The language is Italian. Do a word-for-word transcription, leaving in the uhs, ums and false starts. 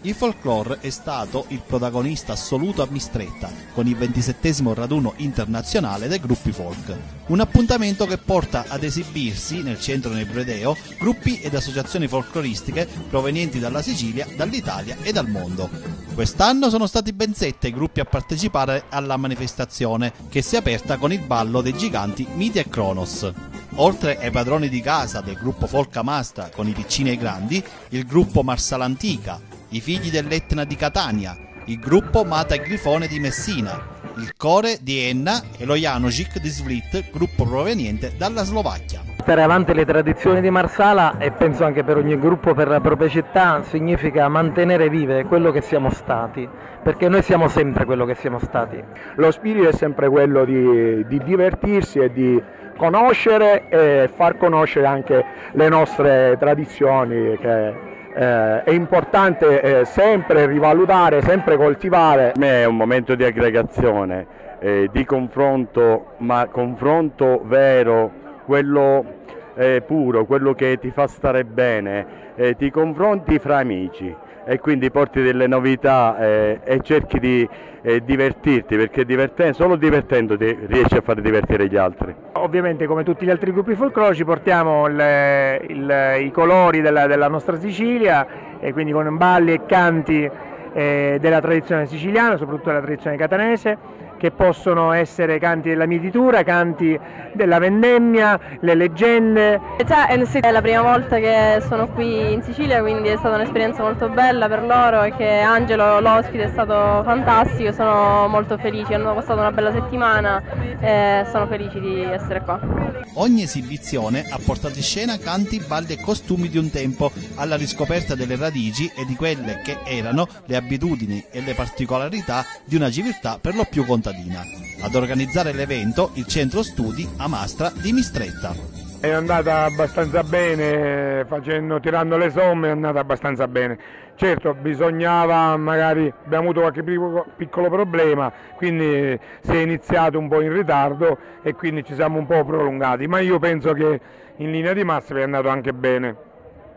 Il folklore è stato il protagonista assoluto a Mistretta, con il ventisettesimo raduno internazionale dei gruppi folk. Un appuntamento che porta ad esibirsi nel centro nebrodeo gruppi ed associazioni folcloristiche provenienti dalla Sicilia, dall'Italia e dal mondo. Quest'anno sono stati ben sette i gruppi a partecipare alla manifestazione, che si è aperta con il ballo dei giganti Miti e Kronos. Oltre ai padroni di casa del gruppo Folk Amastra con i piccini e i grandi, il gruppo Marsala Antica, i figli dell'Etna di Catania, il gruppo Mata e Grifone di Messina, il Core di Enna e lo Janocic di Split, gruppo proveniente dalla Slovacchia. Portare avanti le tradizioni di Marsala, e penso anche per ogni gruppo, per la propria città, significa mantenere vive quello che siamo stati, perché noi siamo sempre quello che siamo stati. Lo spirito è sempre quello di, di divertirsi e di conoscere e far conoscere anche le nostre tradizioni, che eh, è importante eh, sempre rivalutare, sempre coltivare. Per me è un momento di aggregazione, eh, di confronto, ma confronto vero, quello eh, puro, quello che ti fa stare bene, eh, ti confronti fra amici e quindi porti delle novità eh, e cerchi di eh, divertirti, perché divertendo, solo divertendoti riesci a far divertire gli altri. Ovviamente, come tutti gli altri gruppi folclorici, portiamo il, il, i colori della, della nostra Sicilia, e quindi con balli e canti eh, della tradizione siciliana, soprattutto della tradizione catanese, che possono essere canti della mietitura, canti della vendemmia, le leggende. È la prima volta che sono qui in Sicilia, quindi è stata un'esperienza molto bella per loro, e che Angelo, l'ospite, è stato fantastico. Sono molto felici, hanno passato una bella settimana e sono felici di essere qua. Ogni esibizione ha portato in scena canti, balli e costumi di un tempo, alla riscoperta delle radici e di quelle che erano le abitudini e le particolarità di una civiltà per lo più contadina. Ad organizzare l'evento il centro studi Amastra di Mistretta. È andata abbastanza bene, facendo, tirando le somme è andata abbastanza bene. Certo, bisognava, magari abbiamo avuto qualche piccolo problema, quindi si è iniziato un po' in ritardo e quindi ci siamo un po' prolungati, ma io penso che in linea di massima è andato anche bene.